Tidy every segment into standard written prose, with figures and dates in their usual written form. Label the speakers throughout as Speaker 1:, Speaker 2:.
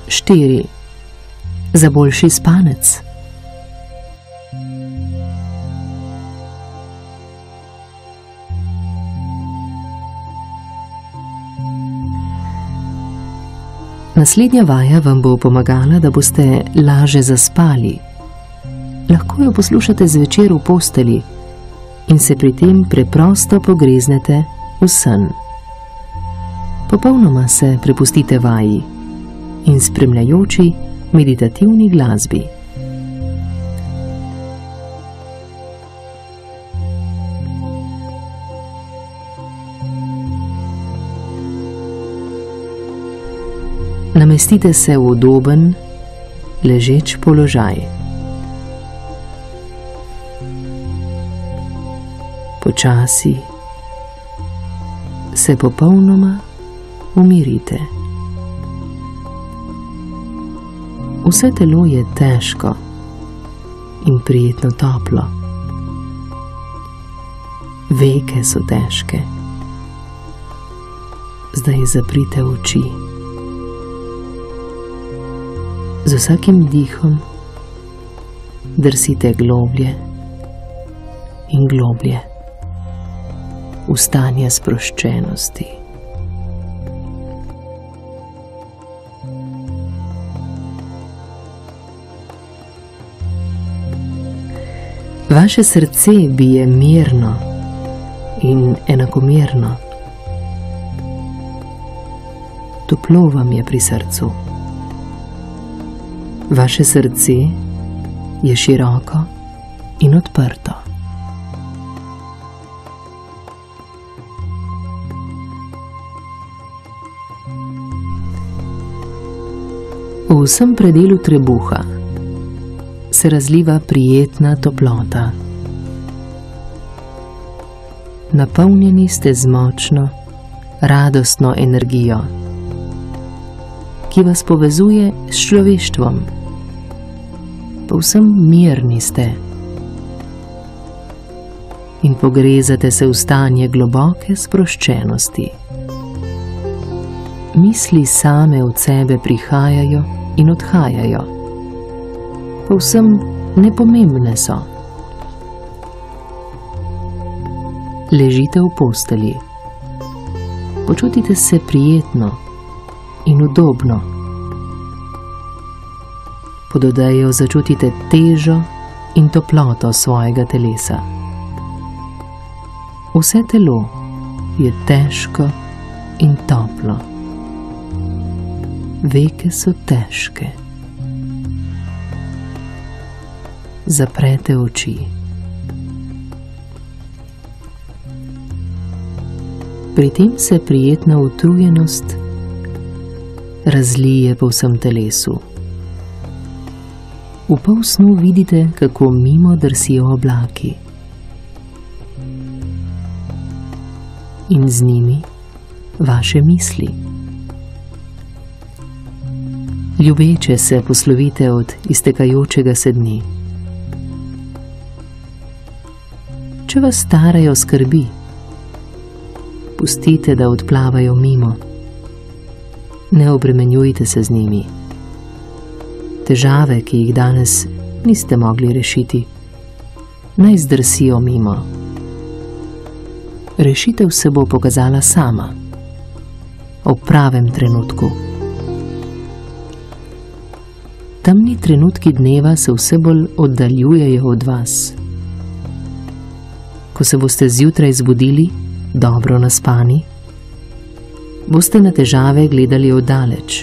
Speaker 1: 4. Za boljši spanec. Naslednja vaja vam bo pomagala, da boste laže zaspali. Lahko jo poslušate zvečer v posteli in se pri tem preprosto pogreznete v sen. Popolnoma se prepustite vaji in spremljajoči meditativni glasbi. Namestite se v udoben, ležeč položaj. Počasi se popolnoma umirite. Vse telo je težko in prijetno toplo. Veke so težke. Zdaj zaprite oči. Z vsakim dihom drsite globlje in globlje v stanje sproščenosti. Vaše srce bije mirno in enakomerno. Toplo vam je pri srcu. Vaše srce je široko in odprto. V vsem predelu trebuha se razliva prijetna toplota. Napolnjeni ste z močno, radostno energijo, ki vas povezuje s človeštvom. Povsem mirni ste in pogrezate se v stanje globoke sproščenosti. Misli same od sebe prihajajo in odhajajo. Povsem nepomembne so. Ležite v posteli. Počutite se prijetno in udobno. Pod odejo začutite težo in toploto svojega telesa. Vse telo je težko in toplo. Veke so težke. Zaprete oči. Pri tem se prijetna utrujenost razlije po vsem telesu. V polsnu vidite, kako mimo drsijo oblaki. In z njimi vaše misli. Ljubeče se poslovite od iztekajočega se dni. Če vas starajo skrbi, pustite, da odplavajo mimo. Ne obremenjujte se z njimi. Težave, ki jih danes niste mogli rešiti, naj zdrsijo mimo. Rešitev se bo pokazala sama, ob pravem trenutku. Temni trenutki dneva se vse bolj oddaljujejo od vas. Ko se boste zjutraj zbudili, dobro naspani, boste na težave gledali oddaleč.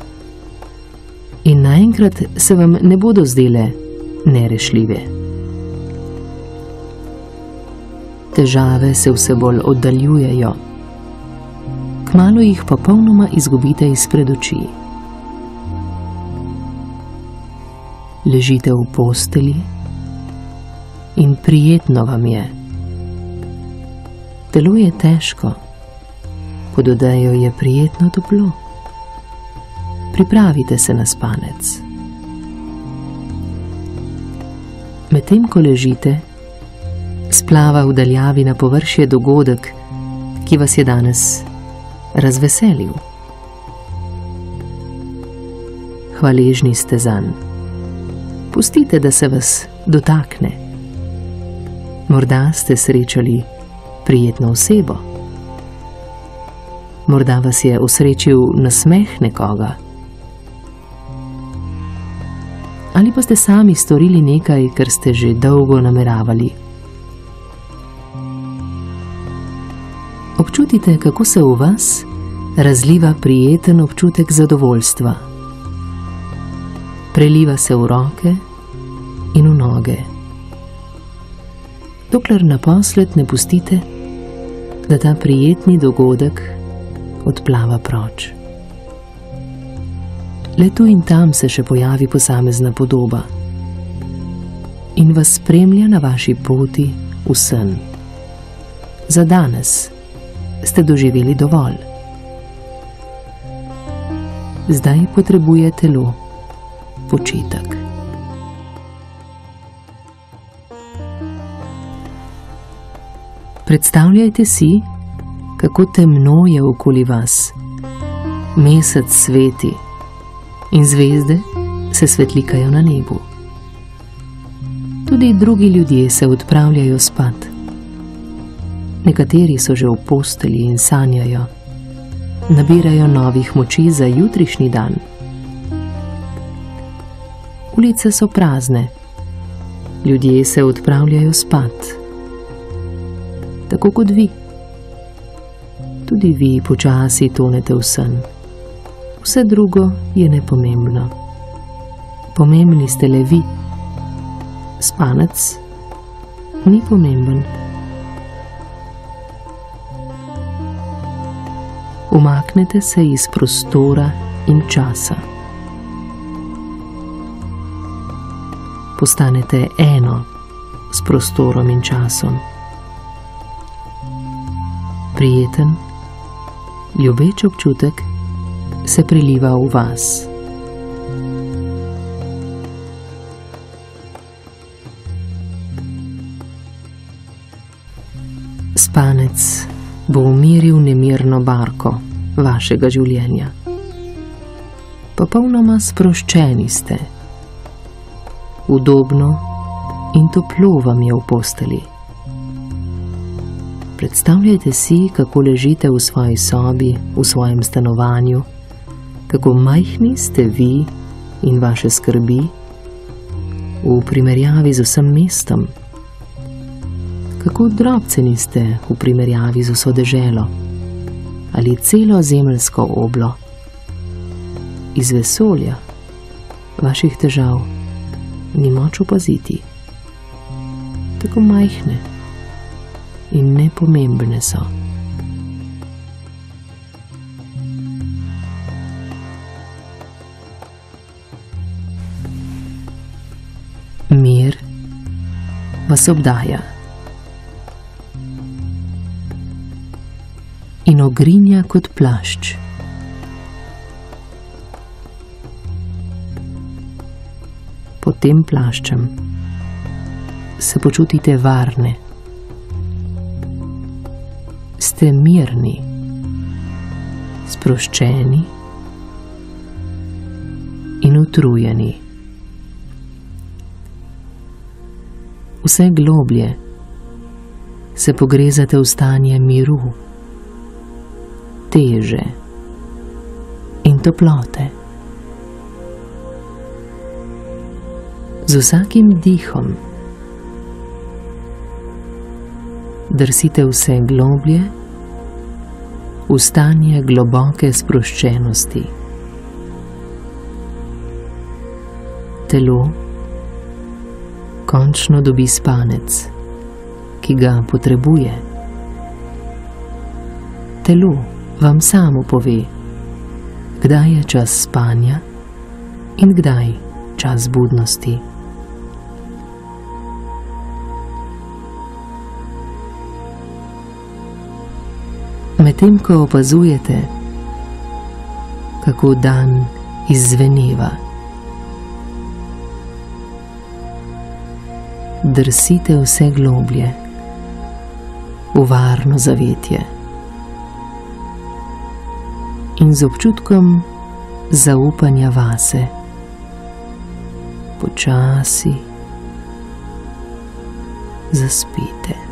Speaker 1: In naenkrat se vam ne bodo zdele nerešljive. Težave se vse bolj oddaljujejo. Kmalu jih popolnoma izgubite izpred oči. Ležite v posteli in prijetno vam je. Telo je težko, pod odejo je prijetno toplo. Pripravite se na spanec. Medtem ko ležite, splava v daljavi na površje dogodek, ki vas je danes razveselil. hvaležni ste zanj. Pustite, da se vas dotakne. Morda ste srečali prijetno osebo. Morda vas je osrečil nasmeh nekoga. Ali pa ste sami storili nekaj, kar ste že dolgo nameravali. Občutite, kako se v vas razliva prijeten občutek zadovoljstva. Preliva se v roke in v noge. Dokler naposled ne pustite, da ta prijetni dogodek odplava proč. Le tu in tam se še pojavi posamezna podoba in vas spremlja na vaši poti v sen. Za danes ste doživeli dovolj. Zdaj potrebuje telo počitek. Predstavljajte si, kako temno je okoli vas. Mesec sveti in zvezde se svetlikajo na nebu. Tudi drugi ljudje se odpravljajo spat. Nekateri so že v postelji in sanjajo. Nabirajo novih moči za jutrišnji dan. Ulice so prazne. Ljudje se odpravljajo spat. Tako kot vi. Tudi vi počasi tonete v sen. Vse drugo je nepomembno. Pomembni ste le vi. Spanec ni pomemben. Umaknete se iz prostora in časa. Postanete eno s prostorom in časom. Prijeten, ljubeč občutek se priliva v vas. Spanec bo umiril nemirno barko vašega življenja. Popolnoma sproščeni ste. Udobno in toplo vam je v posteli. Predstavljajte si, kako ležite v svoji sobi, v svojem stanovanju, kako majhni ste vi in vaše skrbi v primerjavi z vsem mestom. Kako drobceni ste v primerjavi z vso deželo ali celo zemeljsko oblo. Iz vesolja vaših težav ni moč opaziti. Tako majhne in nepomembne so. Mir vas obdaja in ogrinja kot plašč. Pod tem plaščem se počutite varne. Ste mirni, sproščeni in utrujeni. Vse globlje se pogrezate v stanje miru, teže in toplote. Z vsakim dihom drsite vse globlje v stanje globoke sproščenosti. Telo končno dobi spanec, ki ga potrebuje. Telo vam samo pove, kdaj je čas spanja in kdaj čas budnosti. Medtem ko opazujete, kako dan izzveneva, drsite vse globlje v varno zavetje in z občutkom zaupanja vase počasi zaspite.